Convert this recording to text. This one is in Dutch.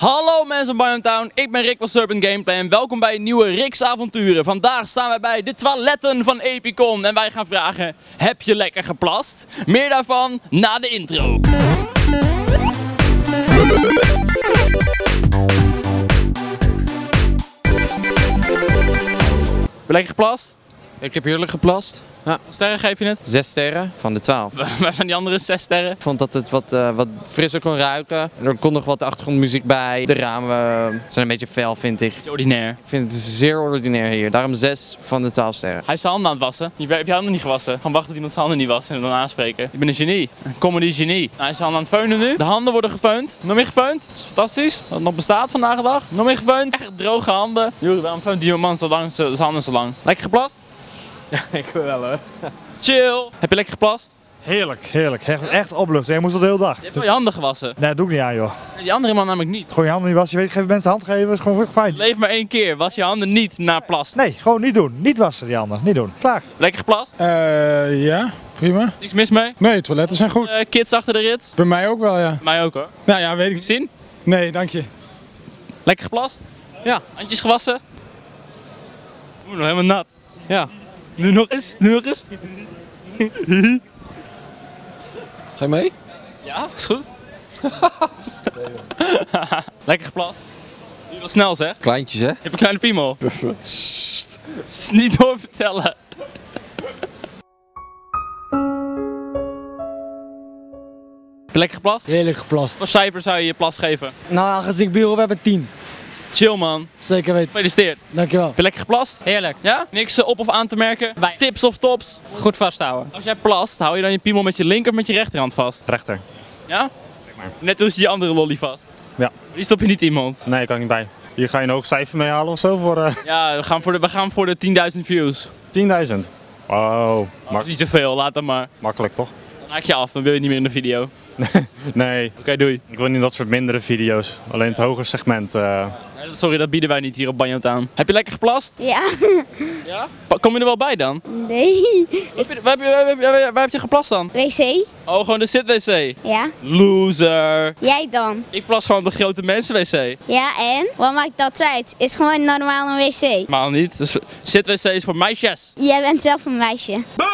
Hallo mensen van Bayontown, ik ben Rick van Serpent Gameplay en welkom bij een nieuwe Rick's Avonturen. Vandaag staan wij bij de toiletten van Epicon en wij gaan vragen, heb je lekker geplast? Meer daarvan na de intro. Heb je lekker geplast? Ik heb heerlijk geplast. Ja. Hoeveel sterren geef je het? 6 sterren van de 12. Waar zijn die andere 6 sterren? Ik vond dat het wat frisser kon ruiken. Er kon nog wat achtergrondmuziek bij. De ramen zijn een beetje fel, vind ik. Beetje ordinair. Ik vind het zeer ordinair hier. Daarom 6 van de 12 sterren. Hij is zijn handen aan het wassen. Je hebt je handen niet gewassen. Gewoon wachten tot iemand zijn handen niet wast en hem dan aanspreken. Ik ben een genie. Een comedy genie. Hij is zijn handen aan het feunen nu. De handen worden gefeund. Nog meer gefeund. Dat is fantastisch. Dat het nog bestaat vandaag de dag. Nog meer gefeund. Echt droge handen. Joh, waarom feunt die man zo lang, zijn handen zo lang? Lekker geplast? Ja, ik wel hoor. Chill. Heb je lekker geplast? Heerlijk, heerlijk. Echt opluchten. Je moest dat de hele dag. Je hebt wel je handen gewassen. Nee, dat doe ik niet aan joh. En die andere man namelijk niet. Gewoon je handen niet wassen. Je weet, geef mensen de hand geven, dat is gewoon fijn. Leef maar 1 keer. Was je handen niet na plast. Nee, gewoon niet doen. Niet wassen die handen. Niet doen. Klaar. Lekker geplast? Ja, prima. Niks mis mee? Nee, toiletten zijn goed. Kids achter de rits? Bij mij ook wel, ja. Mij ook hoor. Nou ja, weet ik. Zien? Nee, dank je. Lekker geplast? Ja. Handjes gewassen? Oeh, nog helemaal nat. Ja. Nu nog eens, nu nog eens. Ga je mee? Ja, is goed. Lekker geplast. Je wil snel zeg. Kleintjes, hè? Je hebt een kleine piemel. Niet doorvertellen. Heb je lekker geplast? Heerlijk geplast. Wat cijfer zou je je plas geven? Nou, aangezien ik bureau heb, heb ik 10. Chill man. Zeker weten. Gefeliciteerd. Dankjewel. Heb je lekker geplast? Heerlijk. Ja? Niks op of aan te merken? Tips of tops? Goed vasthouden. Als jij plast, hou je dan je piemel met je linker of met je rechterhand vast? Rechter. Ja? Net als je andere lolly vast. Ja. Die stop je niet in iemand. Nee, kan ik niet bij. Hier ga je een hoog cijfer mee halen of zo voor Ja, we gaan voor de 10.000 views. 10.000. Wow. Dat is niet zoveel, laat dat maar. Makkelijk toch? Dan haak je af, dan wil je niet meer in de video. Nee. Oké, doei. Ik wil niet dat soort mindere video's. Alleen het hoger segment. Sorry, dat bieden wij niet hier op Bayontown. Heb je lekker geplast? Ja. Ja? Kom je er wel bij dan? Nee. Waar heb je geplast dan? Wc? Oh, gewoon de zit-wc. Ja. Loser. Jij dan? Ik plas gewoon de grote mensen-wc. Ja, en? Wat maakt dat uit? Is gewoon normaal een wc. Maar niet. Dus zit-wc is voor meisjes. Jij bent zelf een meisje.